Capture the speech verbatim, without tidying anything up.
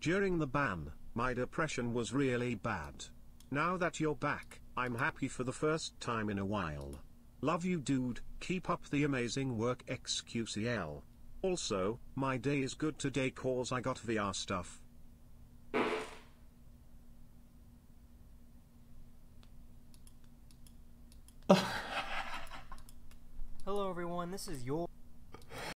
During the ban, my depression was really bad. Now that you're back, I'm happy for the first time in a while. Love you dude, keep up the amazing work X Q C L. Also, my day is good today cause I got V R stuff. Hello everyone, this is your